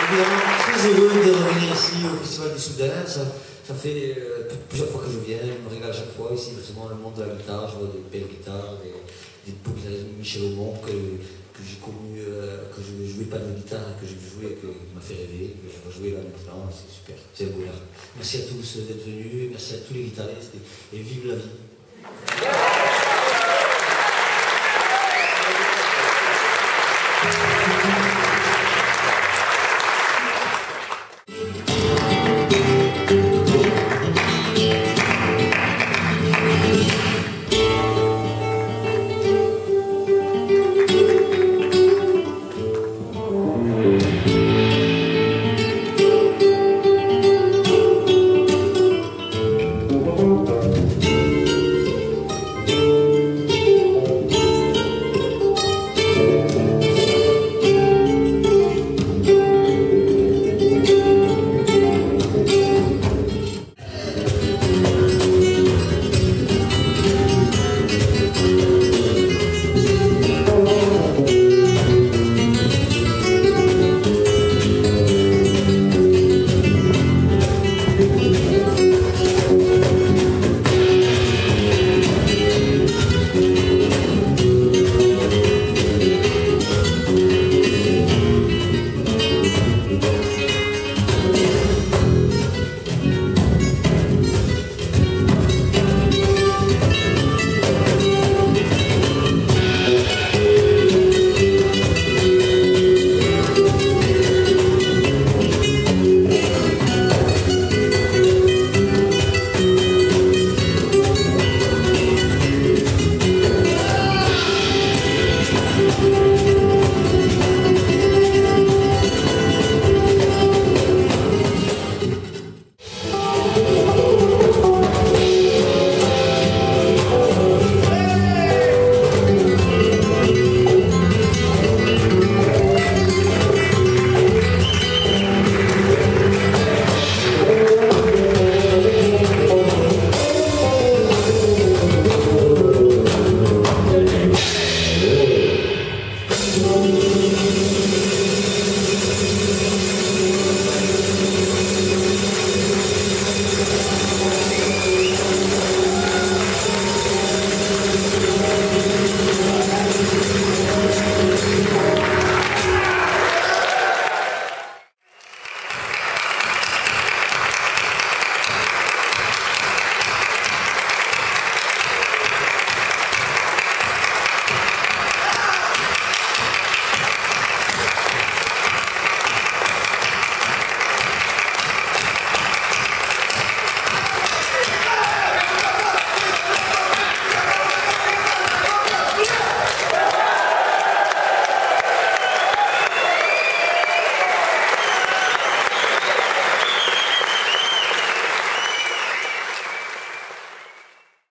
Évidemment, très heureux de revenir ici au Festival d'Issoudun. Ça fait plusieurs fois que je viens, je me régale à chaque fois ici, justement le monde de la guitare, je vois des belles guitares, des beaux guitaristes, Michel Aumont que j'ai connu, que je ne jouais pas de guitare, que j'ai joué, qui m'a fait rêver, que je vais jouer là maintenant, c'est super, c'est un bonheur. Merci à tous d'être venus, merci à tous les guitaristes et vive la vie.